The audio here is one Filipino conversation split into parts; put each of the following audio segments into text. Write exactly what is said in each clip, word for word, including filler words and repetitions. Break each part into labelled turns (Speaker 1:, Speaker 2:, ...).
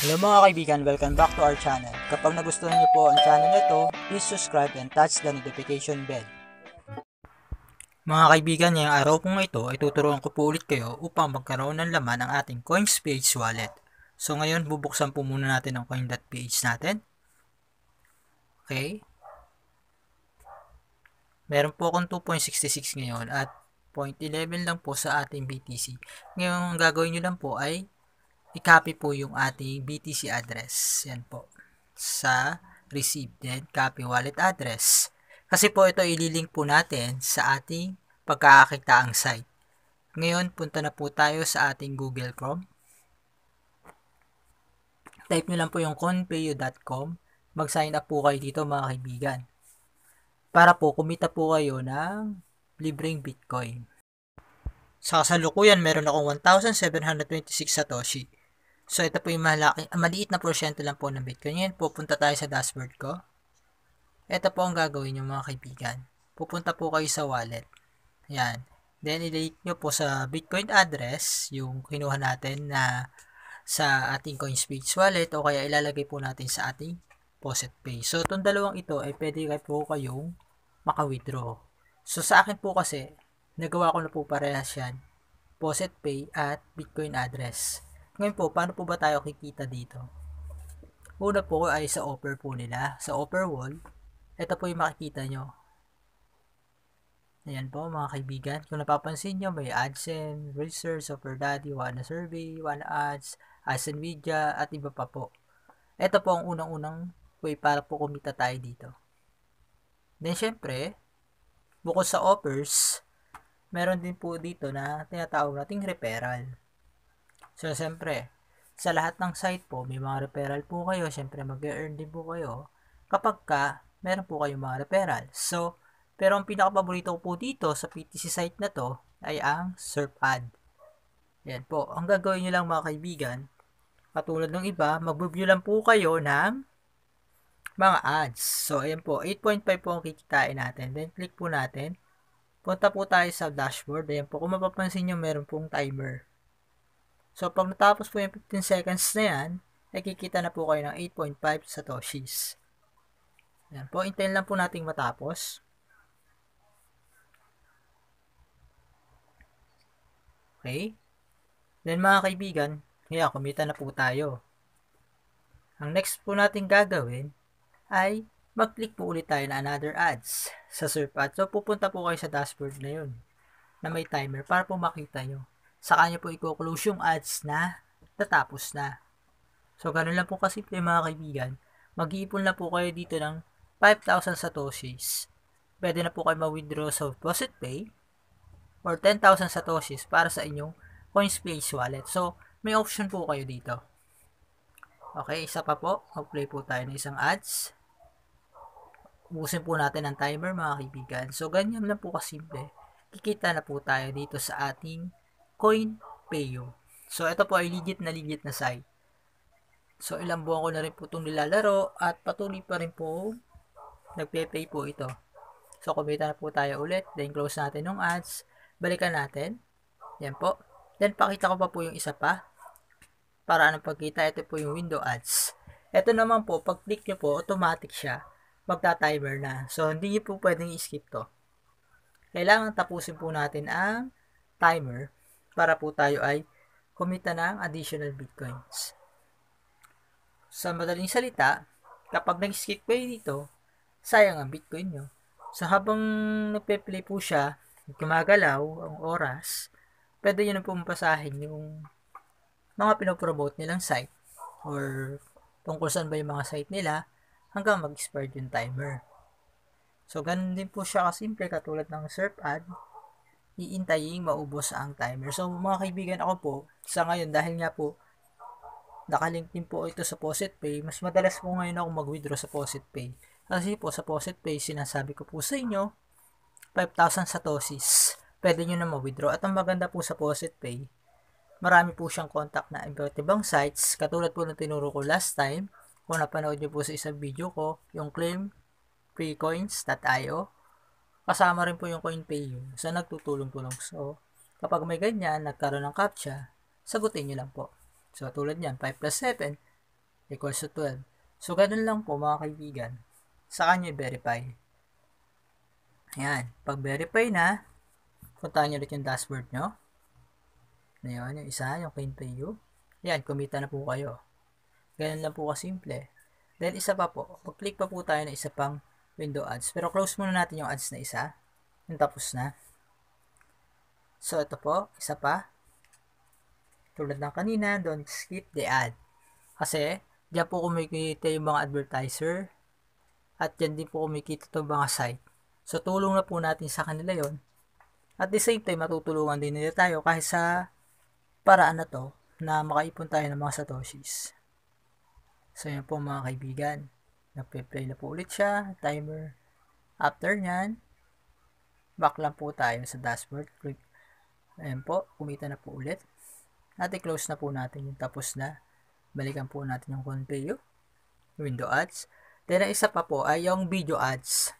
Speaker 1: Hello mga kaibigan, welcome back to our channel. Kapag nagustuhan niyo po ang channel na ito, please subscribe and touch the notification bell. Mga kaibigan, ngayong araw pong ito ay tuturuan ko po ulit kayo upang magkaroon ng laman ang ating Coinspage wallet. So ngayon, bubuksan po muna natin ang coin.ph natin. Okay. Meron po akong two point six six ngayon at zero point one one lang po sa ating B T C. Ngayon, ang gagawin nyo lang po ay i-copy po yung ating B T C address. Yan po. Sa receive. Then, copy wallet address. Kasi po ito ililink po natin sa ating pagkakakitaang site. Ngayon, punta na po tayo sa ating Google Chrome. Type nyo lang po yung conpayo dot com. Mag-sign up po kayo dito mga kaibigan. Para po kumita po kayo ng libreng Bitcoin. Sa kasalukuyan, meron akong one thousand seven hundred twenty-six Satoshi. So, ito po yung malaki, maliit na porsyento lang po ng Bitcoin. Ngayon, pupunta tayo sa dashboard ko. Ito po ang gagawin nyo mga kaibigan. Pupunta po kayo sa wallet. Yan. Then, ilike nyo po sa Bitcoin address, yung kinuha natin na sa ating Coinspage wallet o kaya ilalagay po natin sa ating PositPay. So, itong dalawang ito ay pwede kayo po kayong maka-withdraw. So, sa akin po kasi, nagawa ko na po parehas yan. PositPay at Bitcoin address. Ngayon po, paano po ba tayo kikita dito? Una po ay sa offer po nila. Sa offer wall, ito po yung makikita nyo. Ayan po mga kaibigan. Kung napapansin nyo, may AdSense, Research, Offer Daddy, Wanna Survey, Wanna Ads, AdSense Media, at iba pa po. Ito po ang unang-unang way para po kumita tayo dito. Then syempre, bukod sa offers, meron din po dito na tinatawag nating referral. So, syempre, sa lahat ng site po, may mga referral po kayo. Syempre, mag-earn din po kayo kapag ka meron po kayong mga referral. So, pero ang pinaka-paborito ko po dito sa P T C site na to ay ang SERPAD. Yan po. Ang gagawin nyo lang mga kaibigan, katulad ng iba, mag-review lang po kayo ng mga ads. So, ayan po, eight point five po ang kikitain natin. Then, click po natin. Punta po tayo sa dashboard. Ayan po, kung mapapansin nyo, meron pong timer. So, pag natapos po yung fifteen seconds na yan, ay kikita na po kayo ng eight point five satoshis. Ayan po, hintayin lang po nating matapos. Okay. Then, mga kaibigan, kaya kumita na po tayo. Ang next po natin gagawin ay mag-click po ulit tayo na another ads sa SERPAD. So, pupunta po kayo sa dashboard na yun na may timer para po makita nyo. Saka nyo po i-close yung ads na natapos na. So, ganun lang po kasimple mga kaibigan. Mag-iipon na po kayo dito ng five thousand satoshis. Pwede na po kayo ma-withdraw sa PositPay or ten thousand satoshis para sa inyong Coinspace wallet. So, may option po kayo dito. Okay, isa pa po. Mag-play po tayo ng isang ads. Ubusin po natin ang timer mga kaibigan. So, ganyan lang po kasimple. Kikita na po tayo dito sa ating CoinPayo. So, ito po ay legit na legit na site. So, ilang buwan ko na rin po itong nilalaro at patuloy pa rin po nagpe-pay po ito. So, kumita na po tayo ulit. Then, close natin yung ads. Balikan natin. Yan po. Then, pakita ko pa po yung isa pa. Para anong pagkita, ito po yung window ads. Ito naman po, pag click nyo po, automatic siya. Magta-timer na. So, hindi nyo po pwedeng i-skip to. Kailangan tapusin po natin ang timer para po tayo ay kumita ng additional bitcoins. Sa madaling salita, kapag nag-skip kayo dito, sayang ang bitcoin nyo. So, habang nagpe-play po siya, gumagalaw ang oras, pwede nyo na po mapasahin yung mga pinopromote nilang site or tungkol saan ba yung mga site nila hanggang mag-expire yung timer. So, ganun din po siya kasimple katulad ng SERPAD, iintayin maubos ang timer. So, mga kaibigan, ako po, sa ngayon, dahil nga po, nakalink din po ito sa PositPay, mas madalas po ngayon ako mag-withdraw sa PositPay. Kasi po, sa PositPay, sinasabi ko po sa inyo, five thousand satoshis, pwede nyo na ma-withdraw. At ang maganda po sa PositPay, marami po siyang contact na iba't ibang sites, katulad po ng tinuro ko last time, kung napanood nyo po sa isang video ko, yung claim freecoins dot i o, kasama rin po yung CoinPayo sa nagtutulong-tulong. So, kapag may ganyan, nagkaroon ng captcha, sagutin nyo lang po. So, tulad yan, five plus seven, equals to twelve. So, ganun lang po mga kaibigan. Sa kanya i-verify. Ayan. Pag verify na, puntahan nyo ulit yung dashboard nyo. Ayan, yung isa, yung CleanPayu. Ayan, kumita na po kayo. Ganun lang po kasimple. Then, isa pa po. Pag-click pa po tayo ng isa pang window ads. Pero close muna natin yung ads na isa. Yung tapos na. So, ito po. Isa pa. Tulad ng kanina, don't skip the ad. Kasi, diyan po kumikita yung mga advertiser. At diyan din po kumikita itong mga site. So, tulong na po natin sa kanila yon. At the same time, matutulungan din nila tayo kahit sa paraan na to na makaipon tayo ng mga satoshis. So, yan po mga kaibigan. Nagpe-play na po ulit siya. Timer. After nyan, back lang po tayo sa dashboard. Click. Ayan po. Kumita na po ulit. At i-close na po natin yung tapos na. Balikan po natin yung CleanPayu. Window ads. Then, ang isa pa po ay yung video ads.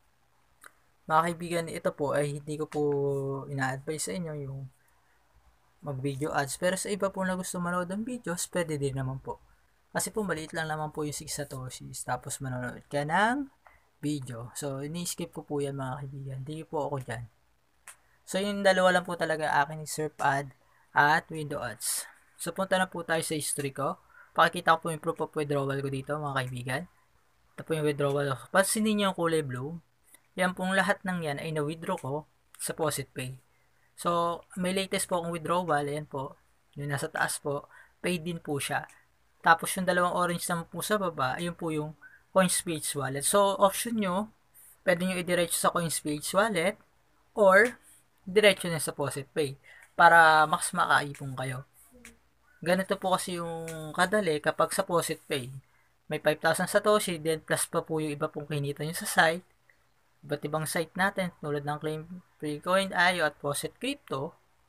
Speaker 1: Mga kaibigan, ito po ay hindi ko po ina-advise sa inyo yung mag-video ads. Pero sa iba po na gusto manood ng videos, pwede din naman po. Kasi po maliit lang naman po yung six satoshis. Tapos manonood ka ng video. So, ini-skip ko po yan mga kaibigan. Hindi po ako dyan. So, yung dalawa lang po talaga akin yung surf ad at window ads. So, punta na po tayo sa history ko. Pakikita ko po yung proof of withdrawal ko dito mga kaibigan. Ito po yung withdrawal ko. Pansinin niyo yung kulay blue. Yan pong lahat ng yan ay na-withdraw ko sa PositPay. So, may latest po akong withdrawal. Ayan po. Yung nasa taas po. Paid din po siya. Tapos yung dalawang orange naman po sa baba, ayun po yung CoinSpace wallet. So, option nyo, pwede nyo i-diretso sa CoinSpace wallet or diretso na sa PositPay para mas makaipon kayo. Ganito po kasi yung kadali kapag sa PositPay. May five thousand satoshi, then plus pa po yung iba pong kinita nyo sa site. Iba't ibang site natin tulad ng CleanPayu, Ayo at Posit Crypto,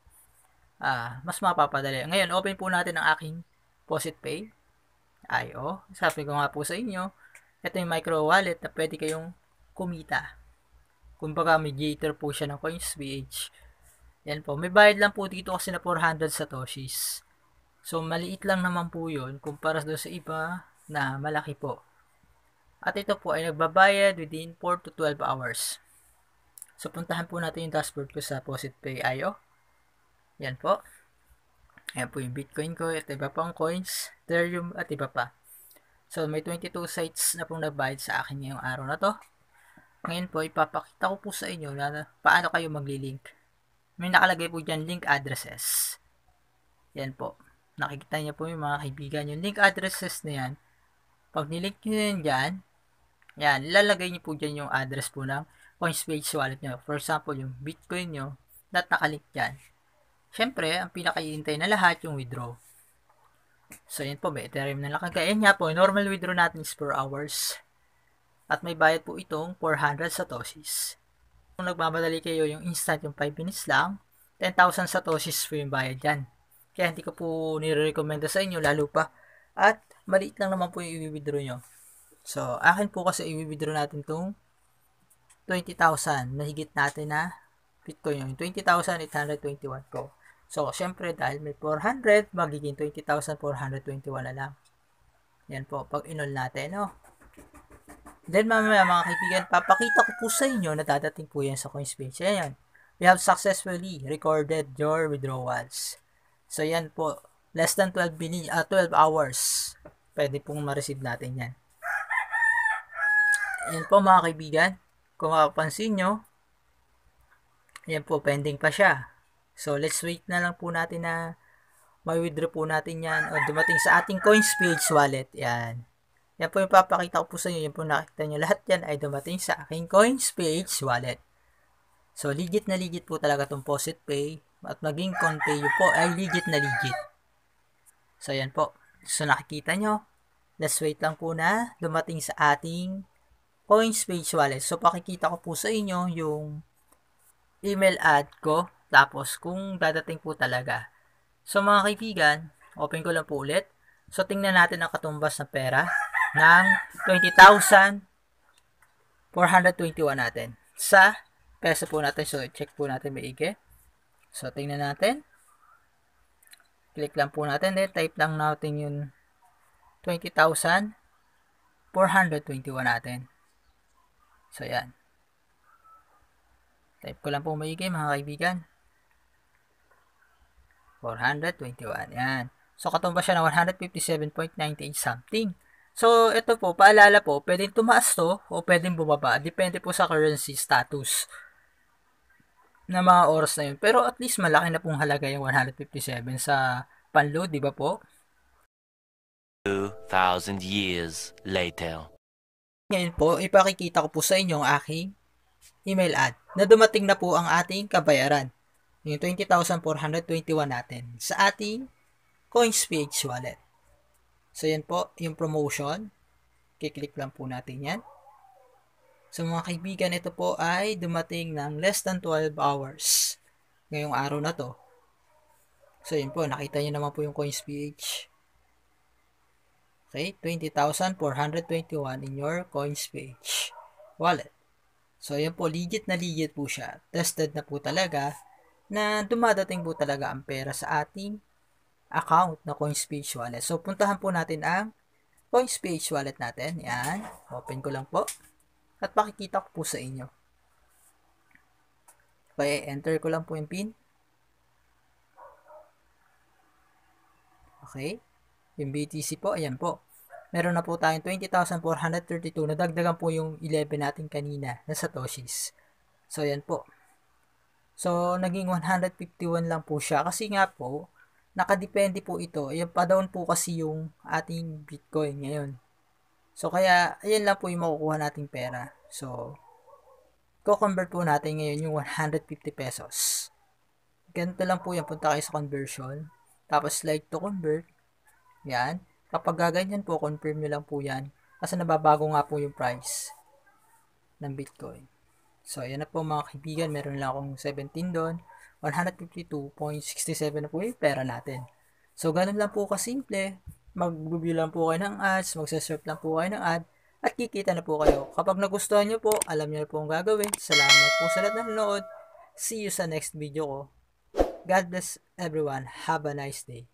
Speaker 1: ah, mas mapapadali. Ngayon, open po natin ang aking PositPay, Ayo. Sabi ko nga po sa inyo, ito yung micro wallet na pwede kayong kumita. Kumbaga, mediator po siya ng CoinsBH. Yan po. May bayad lang po dito kasi na four hundred satoshis. So, maliit lang naman po yun kumpara doon sa iba na malaki po. At ito po ay nagbabayad within four to twelve hours. So, puntahan po natin yung dashboard ko sa PositPay Ayo. Yan po. Ayan po yung Bitcoin ko at iba pang coins, Ethereum at iba pa. So, may twenty-two sites na pong nagbayad sa akin ngayong araw na to. Ngayon po, ipapakita ko po sa inyo na paano kayo magli-link. May nakalagay po dyan link addresses. Yan po. Nakikita niyo po yung mga kaibigan. Yung link addresses na yan, pag nilink nyo yan dyan, yan, lalagay niyo po dyan yung address po ng CoinSpace wallet nyo. For example, yung Bitcoin nyo, na nakalink dyan. Siyempre, ang pinakahihintay na lahat yung withdraw. So, yan po, may Ethereum na nakagaya. Yan nga po, normal withdraw natin is four hours. At may bayad po itong four hundred satoshis. Kung nagmamadali kayo, yung instant, yung five minutes lang, ten thousand satoshis po yung bayad dyan. Kaya hindi ko po nire-recommenda sa inyo, lalo pa. At maliit lang naman po yung i-withdraw nyo. So, akin po kasi i-withdraw natin itong twenty thousand na higit natin na Bitcoin yung twenty thousand eight hundred twenty-one ko. So, syempre dahil may four hundred, magiging twenty thousand four hundred twenty-one na lang. Yan po, pag inol natin, no? Then, mamaya mga kaibigan, papakita ko po sa inyo na dadating po yan sa CoinSpace. Yan yan. We have successfully recorded your withdrawals. So, yan po. Less than twelve, mini, uh, twelve hours. Pwede pong ma-receive natin yan. Yan po mga kaibigan. Kung mapapansin nyo, yan po, pending pa siya. So, let's wait na lang po natin na ma-withdraw po natin yan o dumating sa ating CoinSpace wallet. Yan. Yan po yung papakita ko po sa inyo. Yan po nakita nyo. Lahat yan ay dumating sa aking CoinSpace wallet. So, legit na legit po talaga itong PositPay at maging ConPayu po ay legit na legit. So, yan po. So, nakikita nyo. Let's wait lang po na dumating sa ating CoinSpace wallet. So, pakikita ko po sa inyo yung email ad ko. Tapos, kung dadating po talaga. So, mga kaibigan, open ko lang po ulit. So, tingnan natin ang katumbas ng pera ng twenty thousand four hundred twenty-one natin. Sa peso po natin. So, check po natin maigi. So, tingnan natin. Click lang po natin. Then, type lang natin yung twenty thousand four hundred twenty-one natin. So, yan. Type ko lang po maigi mga kaibigan. four hundred twenty-one. Yan. So, katumba siya ng one hundred fifty-seven point nine eight something. So, ito po, paalala po, pwedeng tumaas to o pwedeng bumaba. Depende po sa currency status na mga oras na yun. Pero at least malaki na pong halaga yung one hundred fifty-seven sa panload, di ba po?
Speaker 2: two thousand years later.
Speaker 1: Ngayon po, ipakikita ko po sa inyo ang aking email ad na dumating na po ang ating kabayaran. Yung twenty thousand four hundred twenty-one natin sa ating CoinsPH wallet. So, yan po, yung promotion. Kiklik lang po natin yan. So, mga kaibigan, ito po ay dumating ng less than twelve hours ngayong araw na to. So, yun po, nakita nyo naman po yung CoinsPH. Okay, twenty thousand four hundred twenty-one in your CoinsPH wallet. So, yan po, legit na legit po siya. Tested na po talaga na dumadating po talaga ang pera sa ating account na CoinsPH wallet. So, puntahan po natin ang CoinsPH wallet natin. Yan. Open ko lang po. At pakikita ko po sa inyo. Okay, enter ko lang po yung PIN. Okay. Yung B T C po, ayan po. Meron na po tayong twenty thousand four hundred thirty-two. Nadagdagan po yung eleven natin kanina na Satoshis. So, ayan po. So, naging one hundred fifty-one lang po siya. Kasi nga po, nakadepende po ito. Ayan pa down po kasi yung ating Bitcoin ngayon. So, kaya, ayan lang po yung makukuha nating pera. So, ko-convert po natin ngayon yung one hundred fifty pesos. Ganito lang po yan. Punta kayo sa conversion. Tapos, like to convert. Yan. Kapag gaganyan po, confirm nyo lang po yan. Kasi nababago nga po yung price ng Bitcoin. So, ayan na po mga kaibigan. Meron lang akong seventeen doon. one hundred fifty-two point six seven na po yung pera natin. So, ganun lang po kasimple. Mag-review lang po kayo ng ads. Magsasurf lang po kayo ng ad. At kikita na po kayo. Kapag nagustuhan nyo po, alam nyo na po ang gagawin. Salamat po sa lahat ng nanood. See you sa next video ko. God bless everyone. Have a nice day.